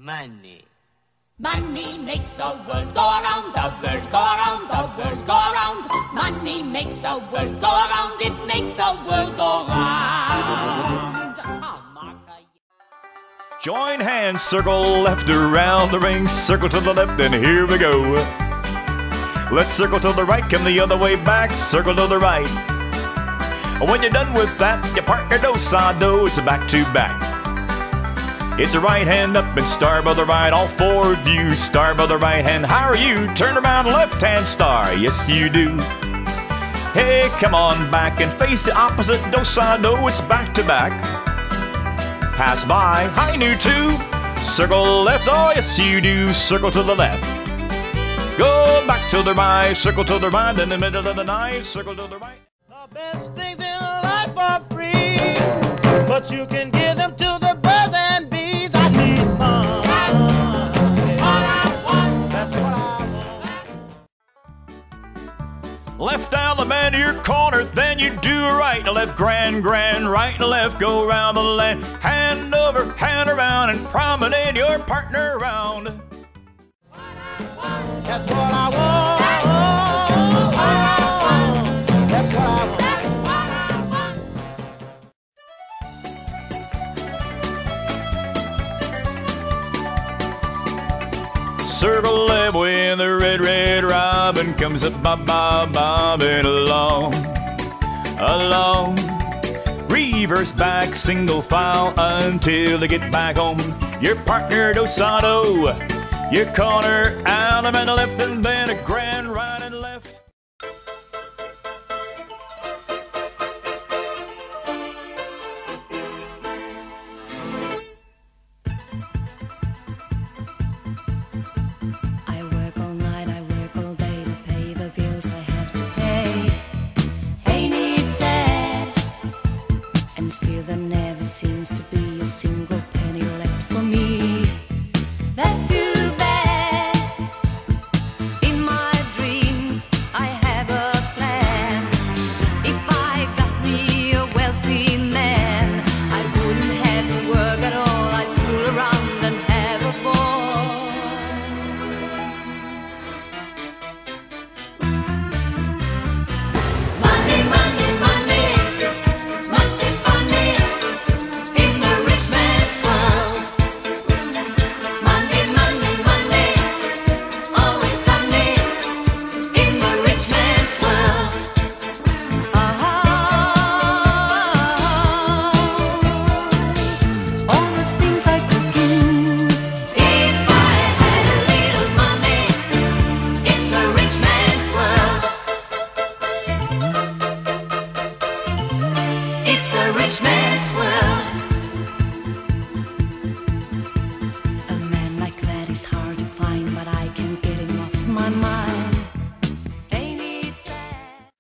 Money. Money makes the world go around, the world go around, the world go around. Money makes the world go around, it makes the world go round. Join hands, circle left around the ring, circle to the left, and here we go. Let's circle to the right, come the other way back, circle to the right. When you're done with that, your partner do-sa-do, it's a back-to-back. It's a right hand up and star by the right, all four of you, star by the right hand. How are you? Turn around, left hand star, yes you do. Hey, come on back and face the opposite, do-sa-do, it's back-to-back. Pass by, high new two, circle left, oh yes you do, circle to the left. Go back to the right, circle to the right, in the middle of the night, circle to the right. The best things in life are free, but you can give them to the birds and bees. I need fun. That's what I want. That's what I want. Left down the man to your corner, then you do a right and left, grand, right and left, go around the land, hand over, hand around, and promenade your partner around. That's what I want. That's what I want. Circle left when the red, red robin comes up, bobbing along. Reverse back, single file until they get back home. Your partner do-sa-do, your corner out and a left, and then a grand right and left. Still there never seems to be a single penny left for me. That's too bad. In my dreams I have a plan. If I got me a wealthy man, I wouldn't have to work at all. I'd fool around and have a ball. Money, money, money must be funny in the rich man's world. Money, money, money, always sunny in the rich man's world. All the things I could do if I had a little money. It's a rich man's world. It's a rich man's world. A man like that is hard to find, but I can't get him off my mind. Ain't it sad?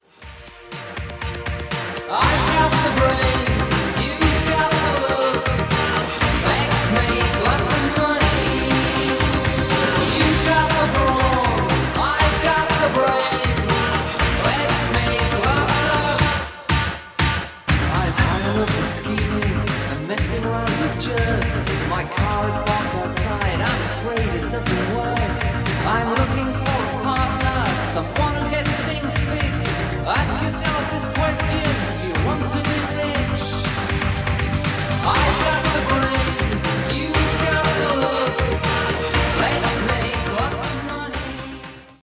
I've got the brains, you've got the looks. Let's make lots of money. You've got the brawn, I've got the brains. Let's make lots of. I've had enough of scheming and messing around with jerks. My car is parked outside, I'm afraid it doesn't work. I'm looking for a partner, someone who gets things fixed. Ask yourself this question, do you want to be rich? I've got the brain.